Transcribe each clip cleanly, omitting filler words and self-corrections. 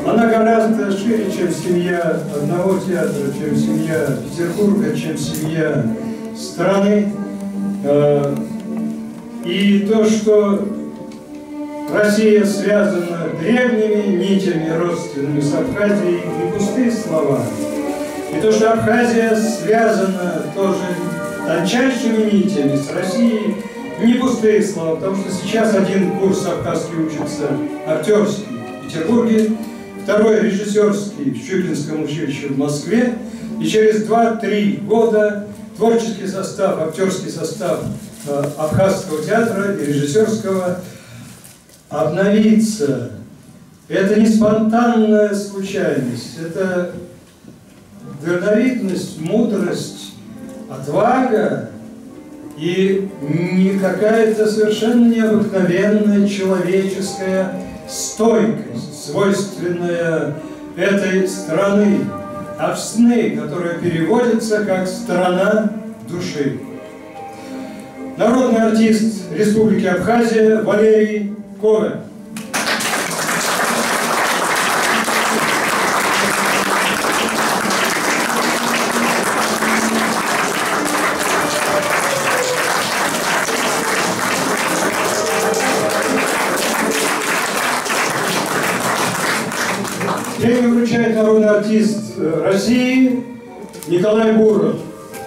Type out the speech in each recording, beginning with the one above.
Она гораздо шире, чем семья одного театра, чем семья Петербурга, чем семья страны. И то, что Россия связана древними нитями, родственными с Абхазией, не пустые слова. И то, что Абхазия связана тоже тончайшими нитями с Россией, не пустые слова, потому что сейчас один курс абхазский учится актерский в Петербурге, второй режиссерский в Щукинском училище в Москве, и через 2-3 года творческий состав, актерский состав Абхазского театра и режиссерского обновится. Это не спонтанная случайность, это дальновидность, мудрость, отвага и не какая-то совершенно необыкновенная человеческая стойкость, свойственная этой страны, Абсны, которая переводится как «страна души». Народный артист Республики Абхазия Валерий Ковен. Премию вручает народный артист России Николай Буров.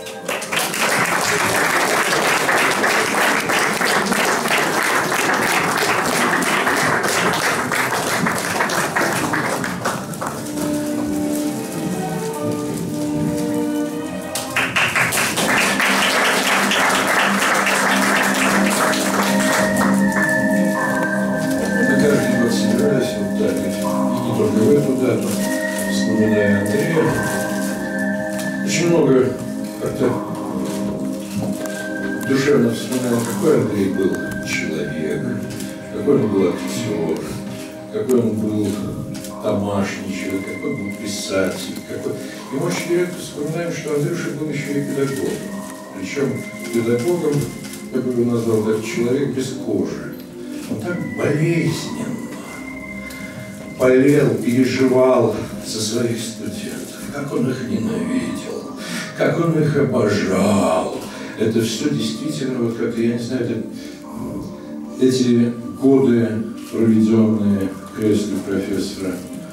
Вспоминая Андрея, очень много как-то душевно вспоминал, какой Андрей был человек, какой он был актер, какой он был домашний человек, какой был писатель, какой... И мы очень редко вспоминаем, что Андрюша был еще и педагогом. Причем педагогом, я бы его назвал, как человек без кожи. Он так болезненно болел, переживал за своих студентов, как он их ненавидел, как он их обожал. Это все действительно, вот как, я не знаю, эти годы, проведенные в кресле профессора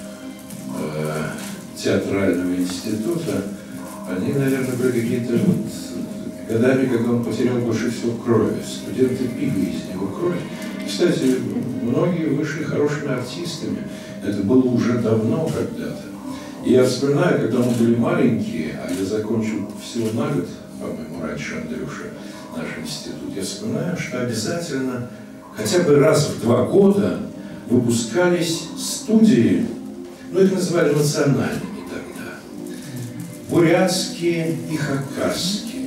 театрального института, они, наверное, были какие-то годами, когда он потерял больше всего крови. Студенты пили из него кровь. Кстати, многие вышли хорошими артистами. Это было уже давно когда-то. И я вспоминаю, когда мы были маленькие, а я закончил всего на год, по-моему, раньше Андрюша, наш институт, я вспоминаю, что обязательно, хотя бы раз в 2 года, выпускались студии, ну, их называли национальными тогда, бурятские и хакасские.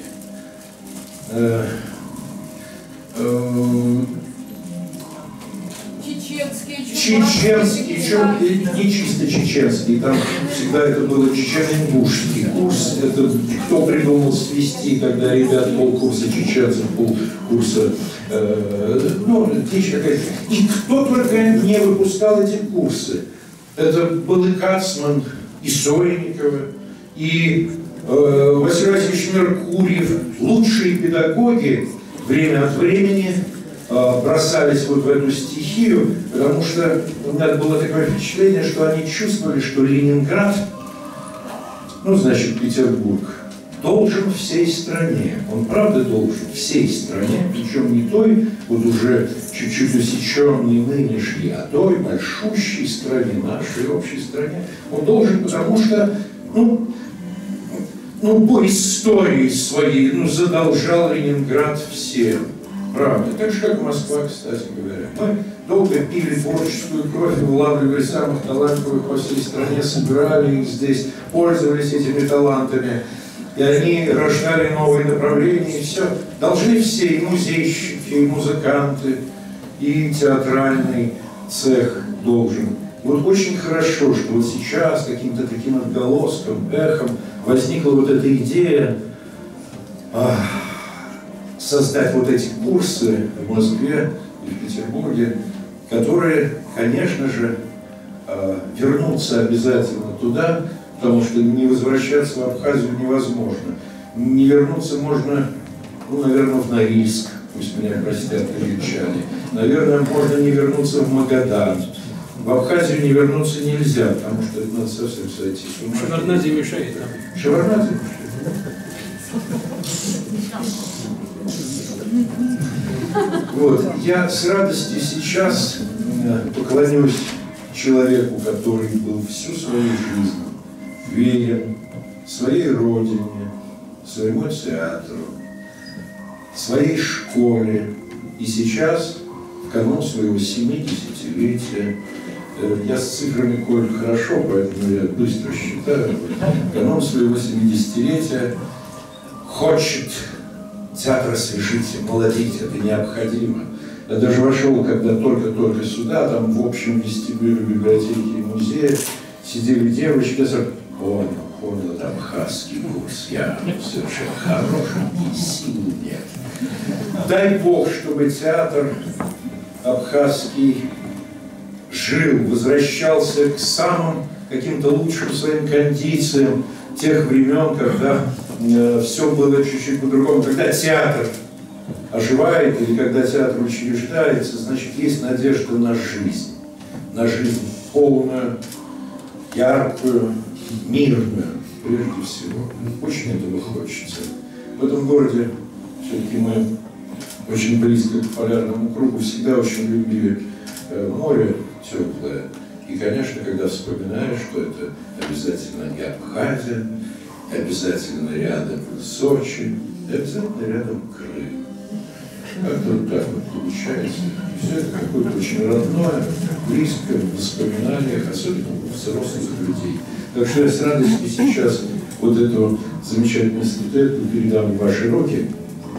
Чеченские, не чисто чеченские, там всегда это было чечено-ингушский курс, это кто придумал свести, когда ребят полкурса чеченцев, полкурса, ну, дичь какая-то. И кто только не выпускал эти курсы. Это был и Кацман, и Сойникова, и Василий Васильевич Меркурьев, лучшие педагоги время от времени бросались вот в эту стихию, потому что у меня было такое впечатление, что они чувствовали, что Ленинград, ну, значит, Петербург, должен всей стране. Он правда должен всей стране, причем не той, вот уже чуть-чуть усеченной нынешней, а той большущей стране, нашей общей стране. Он должен, потому что, ну, по истории своей, задолжал Ленинград всем. Правда. Так же, как Москва, кстати говоря. Мы долго пили творческую кровь, вылавливали самых талантливых во всей стране, собирали их здесь, пользовались этими талантами. И они рождали новые направления, и все. Должны все, и музейщики, и музыканты, и театральный цех должен. Вот очень хорошо, что вот сейчас каким-то таким отголоском, эхом возникла вот эта идея создать вот эти курсы в Москве и в Петербурге, которые, конечно же, вернуться обязательно туда, потому что не возвращаться в Абхазию невозможно. Не вернуться можно, ну, наверное, в Норильск, пусть меня простят норильчане. Наверное, можно не вернуться в Магадан. В Абхазию не вернуться нельзя, потому что это надо совсем сойти с ума. Шевардназе мешает нам. Шевардназе мешает? Вот. Я с радостью сейчас поклонюсь человеку, который был всю свою жизнь верен своей родине, своему театру, своей школе. И сейчас, в канун своего 70-летия, я с цифрами, коль хорошо, поэтому я быстро считаю, в канун своего 70-летия хочет театр освежить, молодить, это необходимо. Я даже вошел, когда только-только сюда, там в общем вестибюле библиотеки и музея сидели девочки, я сразу понял, это абхазский курс, я совершенно хороший, и сил нет. Дай Бог, чтобы театр абхазский жил, возвращался к самым каким-то лучшим своим кондициям тех времен, когда все было чуть-чуть по-другому, когда театр оживает или когда театр учреждается, значит, есть надежда на жизнь полную, яркую, мирную, прежде всего. Очень этого хочется. В этом городе все-таки мы очень близко к полярному кругу, всегда очень любили море теплое. И, конечно, когда вспоминаешь, что это обязательно не Абхазия, обязательно рядом Сочи, обязательно рядом Крым. Как-то вот так вот получается. Все это какое-то очень родное, близкое в воспоминаниях, особенно у взрослых людей. Так что я с радостью сейчас вот эту замечательную статуэтку передам в ваши руки.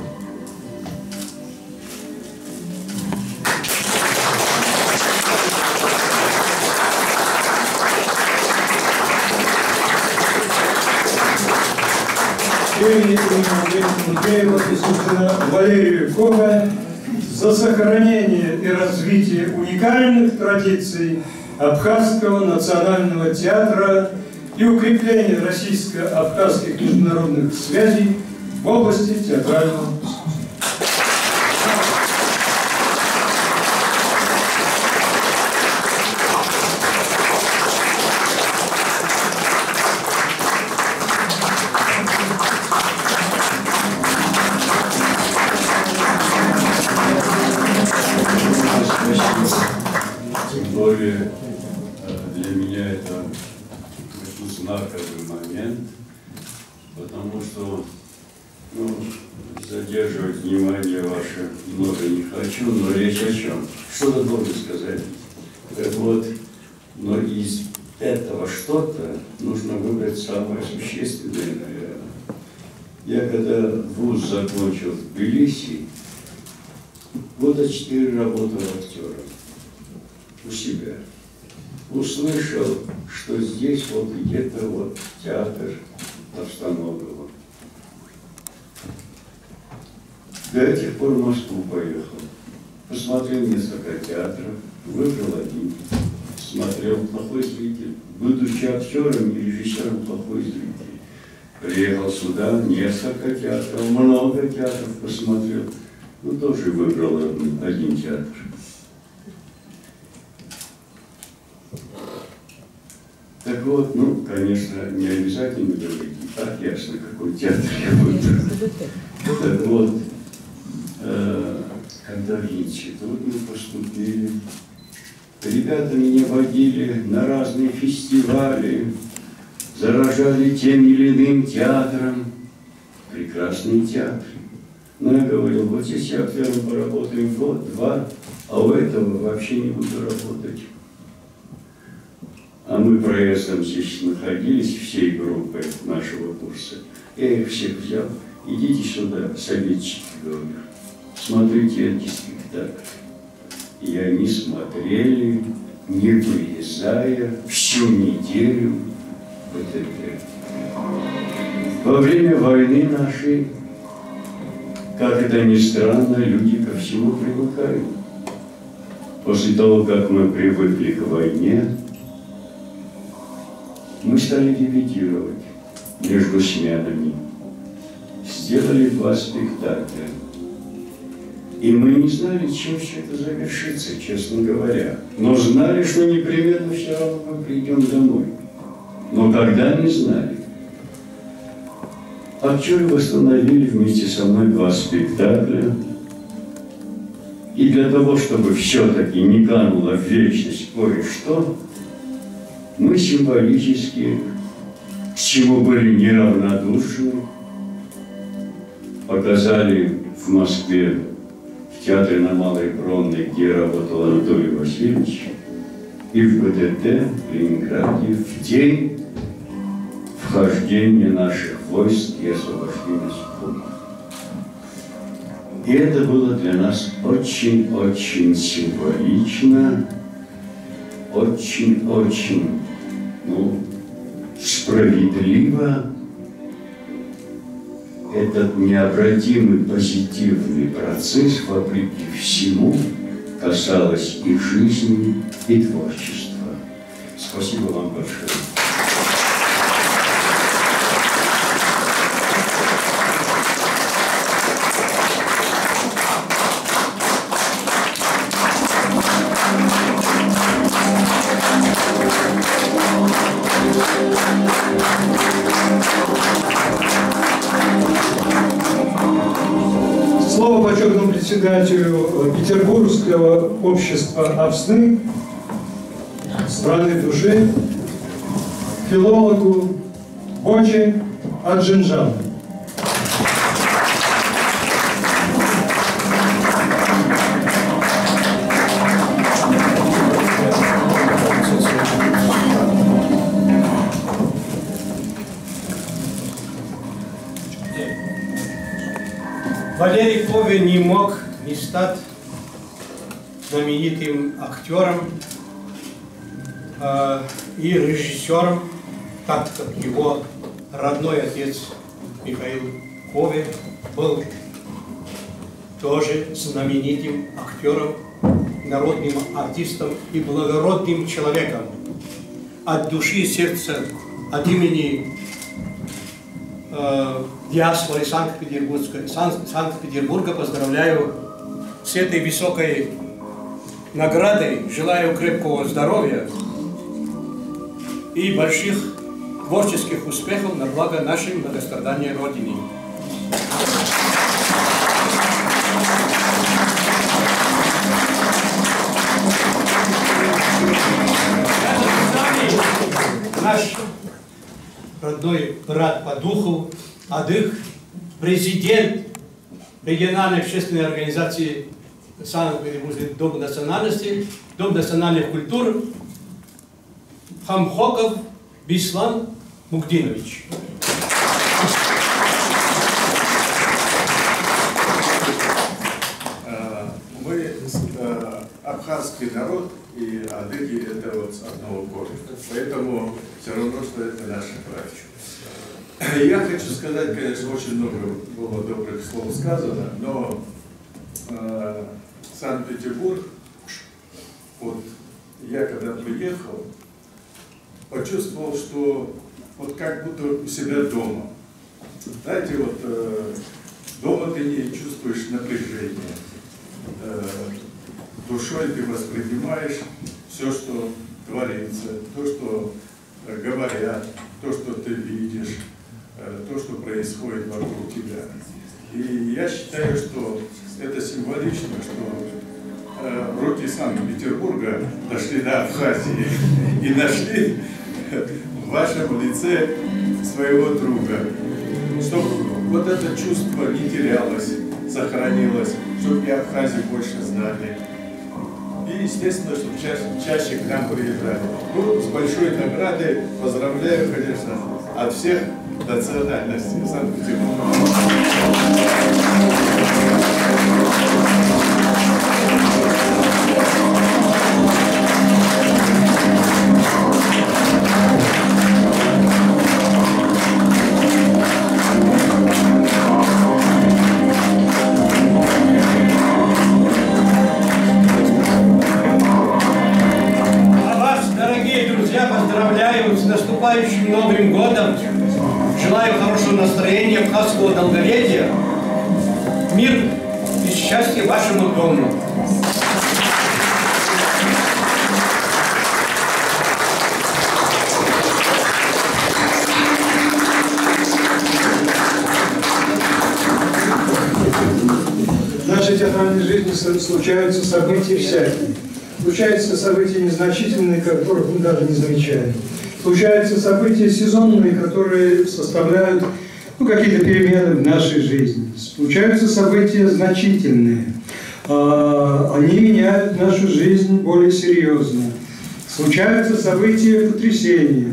И, собственно, Валерию Кога за сохранение и развитие уникальных традиций Абхазского национального театра и укрепление российско-абхазских международных связей в области театрального искусства. Для меня это знаковый момент, потому что задерживать внимание ваше много не хочу, но речь о чем? Что-то должен сказать. Так вот, но из этого что-то нужно выбрать самое существенное, наверное. Я когда вуз закончил в Тбилиси, года 4 работал актером у себя. Услышал, что здесь вот где-то вот театр Товстоногова. До тех пор в Москву поехал. Посмотрел несколько театров, выбрал один. Смотрел плохой зритель. Будучи актером и режиссером, плохой зритель. Приехал сюда, несколько театров, много театров посмотрел. Тоже выбрал один театр. Так вот, конечно, не обязательно говорить, и так ясно, какой театр я выбрал. Так вот, когда в институт мы поступили, ребята меня водили на разные фестивали, заражали тем или иным театром. Прекрасный театр. Но я говорил, вот если актером поработаем год-два, а у этого вообще не буду работать. А мы проездом здесь находились, всей группой нашего курса. Я их всех взял, идите сюда, советчики, говорю, смотрите эти спектакли. И они смотрели, не вырезая, всю неделю в ВТБ. Во время войны нашей, как это ни странно, люди ко всему привыкают. После того, как мы привыкли к войне, Мы стали репетировать между сменами. Сделали 2 спектакля. И мы не знали, чем все это завершится, честно говоря. Но знали, что непременно все равно мы придем домой. Но когда не знали. Актеры восстановили вместе со мной 2 спектакля. И для того, чтобы все-таки не кануло в вечность кое-что, мы символически, к чему были неравнодушны, показали в Москве, в театре на Малой Бронной, где работал Анатолий Васильевич, и в ГДТ в Ленинграде в день вхождения наших войск и освобождения Сухума. И это было для нас очень-очень символично, очень-очень, справедливо. Этот необратимый позитивный процесс, вопреки всему, касалось и жизни, и творчества. Спасибо вам большое. Слово почетному председателю Петербургского общества «Овсны», страны души, филологу Боче Аджинджану. Валерий Ковен не мог не стать знаменитым актером и режиссером, так как его родной отец Михаил Ковен был тоже знаменитым актером, народным артистом и благородным человеком. От души и сердца, от имени диаспоры Санкт-Петербурга поздравляю с этой высокой наградой. Желаю крепкого здоровья и больших творческих успехов на благо нашей многострадальной Родины. Наш родной брат по духу, Адых, президент региональной общественной организации Санкт-Петербургский дом национальности, Дом национальных культур, Хамхоков Бислан Мугдинович. Мы абхазский народ, и адыги это вот с одного города. Поэтому все равно, что это наши братья. Я хочу сказать, конечно, очень много было добрых слов сказано, но Санкт-Петербург, вот я когда приехал, почувствовал, что вот как будто у себя дома. Знаете, вот дома ты не чувствуешь напряжения. Душой ты воспринимаешь все, что творится, то, что говорят, то, что ты видишь, то, что происходит вокруг тебя. И я считаю, что это символично, что руки Санкт-Петербурга дошли до Абхазии и нашли в вашем лице своего друга, чтобы вот это чувство не терялось, сохранилось, чтобы и Абхазию больше знали. И, естественно, чтобы чаще к нам приезжали. Ну, с большой наградой поздравляю, конечно, от всех национальностей Санкт-Петербурга. А вас, дорогие друзья, поздравляю поздравляю с наступающим Новым годом. Желаю хорошего настроения, абхазского долголетия, мир и счастья вашему дому. В нашей театральной жизни случаются события всякие. Случаются события незначительные, которых мы даже не замечаем. Случаются события сезонные, которые составляют какие-то перемены в нашей жизни. Случаются события значительные. Они меняют нашу жизнь более серьезно. Случаются события потрясения.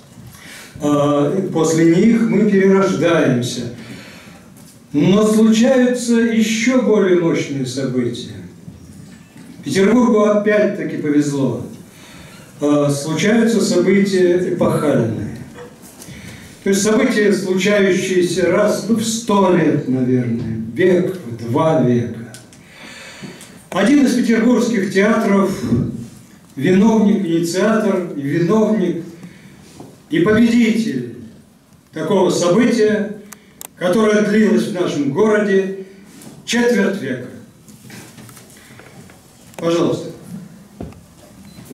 После них мы перерождаемся. Но случаются еще более мощные события. Петербургу опять-таки повезло. Случаются события эпохальные. То есть события, случающиеся раз в 100 лет, наверное, век, в 2 века. Один из петербургских театров, виновник, инициатор, виновник и победитель такого события, которое длилось в нашем городе четверть века. Пожалуйста.